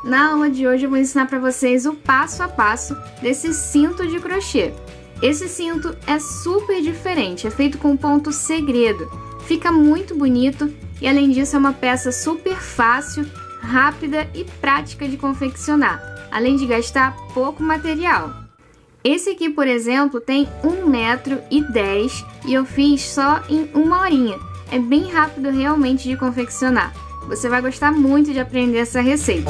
Na aula de hoje eu vou ensinar para vocês o passo a passo desse cinto de crochê. Esse cinto é super diferente, é feito com ponto segredo, fica muito bonito e além disso é uma peça super fácil, rápida e prática de confeccionar, além de gastar pouco material. Esse aqui, por exemplo, tem 1,10 m e eu fiz só em 1 horinha. É bem rápido realmente de confeccionar. Você vai gostar muito de aprender essa receita.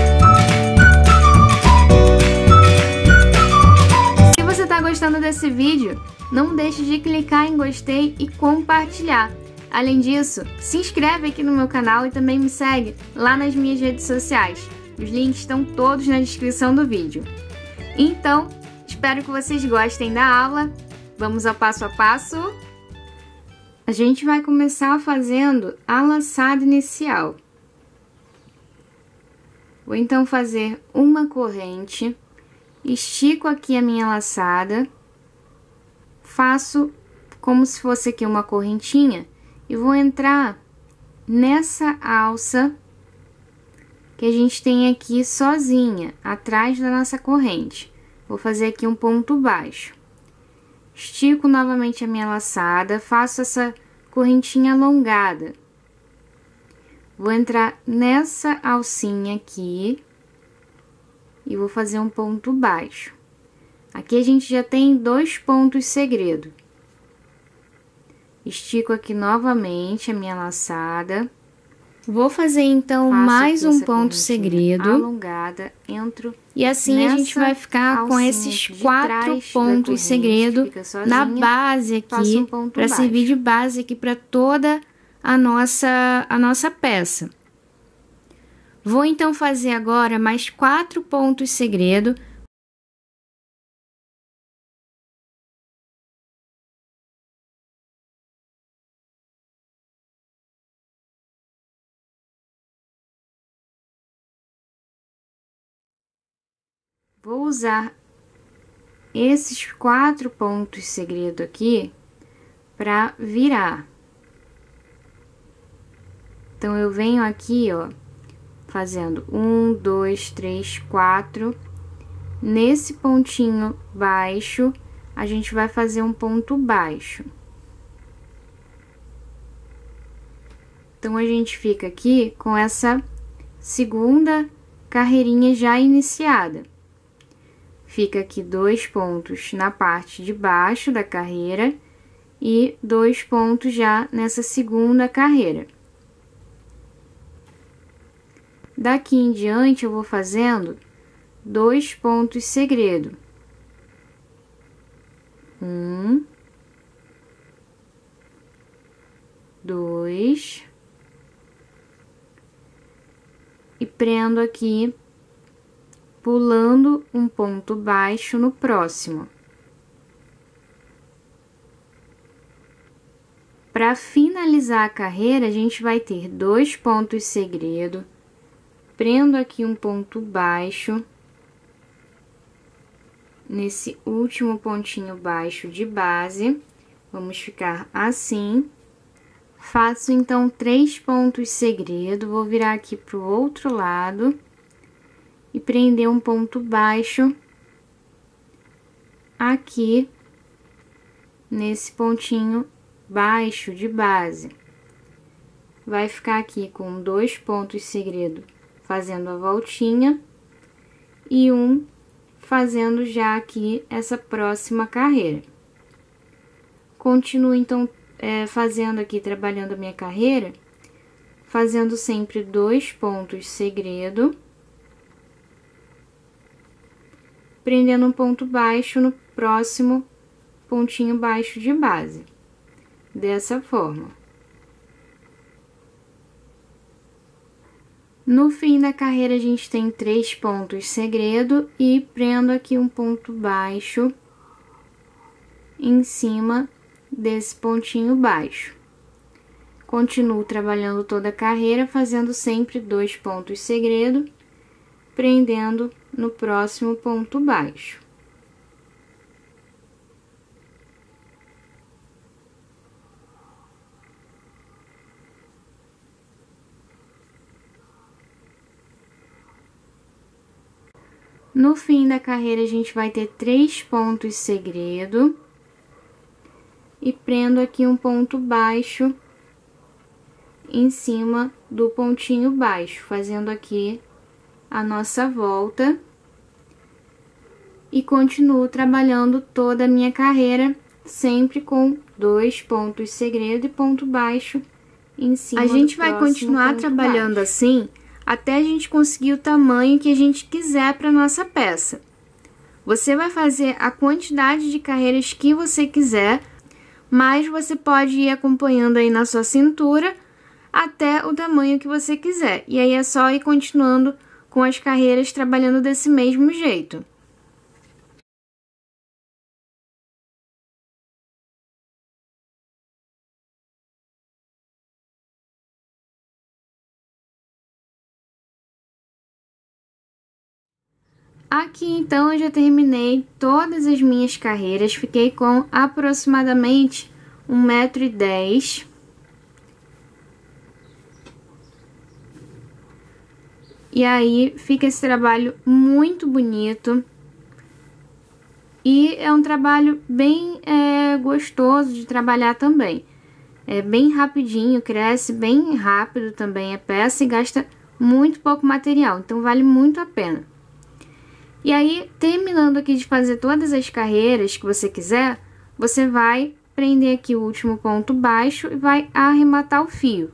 Se você está gostando desse vídeo, não deixe de clicar em gostei e compartilhar. Além disso, se inscreve aqui no meu canal e também me segue lá nas minhas redes sociais. Os links estão todos na descrição do vídeo. Então, espero que vocês gostem da aula. Vamos ao passo a passo. A gente vai começar fazendo a laçada inicial. Vou então fazer uma corrente, estico aqui a minha laçada, faço como se fosse aqui uma correntinha e vou entrar nessa alça que a gente tem aqui sozinha, atrás da nossa corrente. Vou fazer aqui um ponto baixo. Estico novamente a minha laçada, faço essa correntinha alongada. Vou entrar nessa alcinha aqui e vou fazer um ponto baixo. Aqui a gente já tem 2 pontos segredo. Estico aqui novamente a minha laçada. Vou fazer então mais um ponto segredo alongada, entro e assim a gente vai ficar com esses 4 pontos segredo na base aqui, para servir de base aqui para toda a nossa peça. Vou então fazer agora mais 4 pontos segredo. Vou usar esses 4 pontos segredo aqui para virar. Então, eu venho aqui, ó, fazendo 1, 2, 3, 4. Nesse pontinho baixo, a gente vai fazer um ponto baixo. Então, a gente fica aqui com essa segunda carreirinha já iniciada. Fica aqui 2 pontos na parte de baixo da carreira e 2 pontos já nessa segunda carreira. Daqui em diante, eu vou fazendo 2 pontos segredo. 1, 2, e prendo aqui, pulando um ponto baixo no próximo. Para finalizar a carreira, a gente vai ter 2 pontos segredo, prendo aqui um ponto baixo, nesse último pontinho baixo de base, vamos ficar assim. Faço então 3 pontos segredo, vou virar aqui pro outro lado e prender um ponto baixo aqui nesse pontinho baixo de base. Vai ficar aqui com 2 pontos segredo fazendo a voltinha e um fazendo já aqui essa próxima carreira. Continuo então fazendo aqui, trabalhando a minha carreira, fazendo sempre 2 pontos segredo, prendendo um ponto baixo no próximo pontinho baixo de base, dessa forma. No fim da carreira, a gente tem 3 pontos segredo e prendo aqui um ponto baixo em cima desse pontinho baixo. Continuo trabalhando toda a carreira, fazendo sempre 2 pontos segredo, prendendo no próximo ponto baixo. No fim da carreira, a gente vai ter 3 pontos segredo. E prendo aqui um ponto baixo em cima do pontinho baixo, fazendo aqui a nossa volta. E continuo trabalhando toda a minha carreira, sempre com 2 pontos segredo e ponto baixo em cima do próximo. A gente vai continuar trabalhando assim até a gente conseguir o tamanho que a gente quiser para nossa peça. Você vai fazer a quantidade de carreiras que você quiser, mas você pode ir acompanhando aí na sua cintura até o tamanho que você quiser. E aí é só ir continuando com as carreiras trabalhando desse mesmo jeito. Aqui então eu já terminei todas as minhas carreiras, fiquei com aproximadamente 1,10 m. E aí fica esse trabalho muito bonito. E é um trabalho bem gostoso de trabalhar também. É bem rapidinho, cresce bem rápido também a peça e gasta muito pouco material, então vale muito a pena. E aí, terminando aqui de fazer todas as carreiras que você quiser, você vai prender aqui o último ponto baixo e vai arrematar o fio.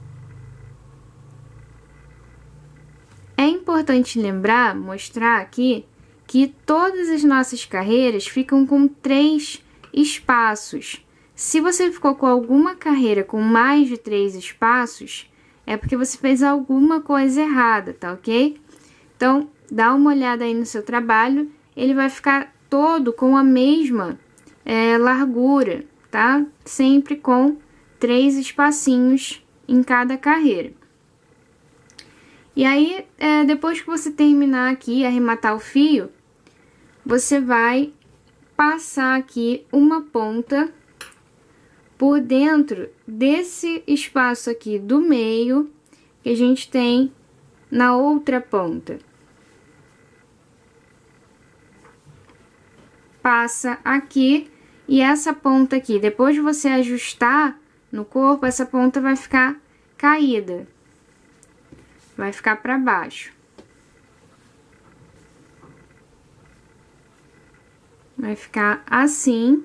É importante lembrar, mostrar aqui, que todas as nossas carreiras ficam com 3 espaços. Se você ficou com alguma carreira com mais de 3 espaços, é porque você fez alguma coisa errada, tá ok? Então, dá uma olhada aí no seu trabalho, ele vai ficar todo com a mesma largura, tá? Sempre com 3 espacinhos em cada carreira. E aí, depois que você terminar aqui, arrematar o fio, você vai passar aqui uma ponta por dentro desse espaço aqui do meio que a gente tem na outra ponta. Passa aqui e essa ponta aqui, depois de você ajustar no corpo, essa ponta vai ficar caída, vai ficar para baixo, vai ficar assim.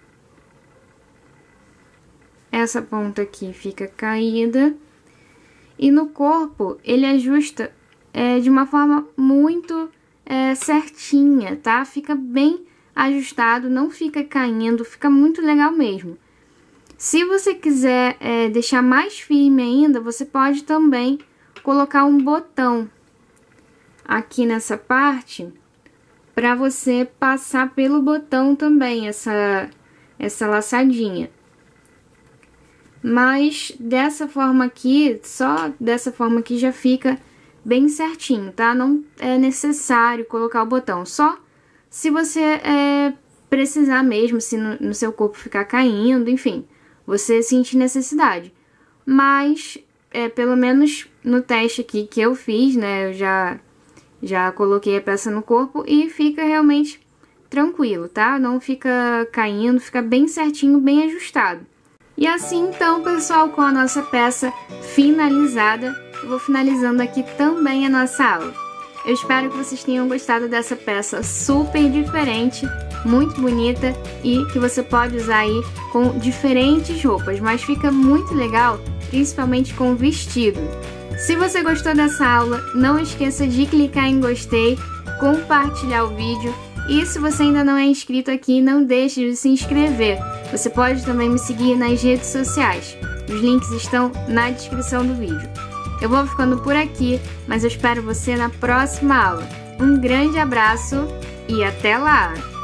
Essa ponta aqui fica caída e no corpo ele ajusta de uma forma muito certinha, tá? Fica bem ajustado, não fica caindo, fica muito legal mesmo. Se você quiser deixar mais firme ainda, você pode também colocar um botão aqui nessa parte para você passar pelo botão também essa laçadinha. Mas dessa forma aqui, só dessa forma aqui já fica bem certinho, tá? Não é necessário colocar o botão, só se você precisar mesmo, se no seu corpo ficar caindo, enfim, você sentir necessidade. Mas, pelo menos no teste aqui que eu fiz, né, eu já coloquei a peça no corpo e fica realmente tranquilo, tá? Não fica caindo, fica bem certinho, bem ajustado. E assim, então, pessoal, com a nossa peça finalizada, eu vou finalizando aqui também a nossa aula. Eu espero que vocês tenham gostado dessa peça super diferente, muito bonita e que você pode usar aí com diferentes roupas, mas fica muito legal, principalmente com vestido. Se você gostou dessa aula, não esqueça de clicar em gostei, compartilhar o vídeo e se você ainda não é inscrito aqui, não deixe de se inscrever. Você pode também me seguir nas redes sociais. Os links estão na descrição do vídeo. Eu vou ficando por aqui, mas eu espero você na próxima aula. Um grande abraço e até lá!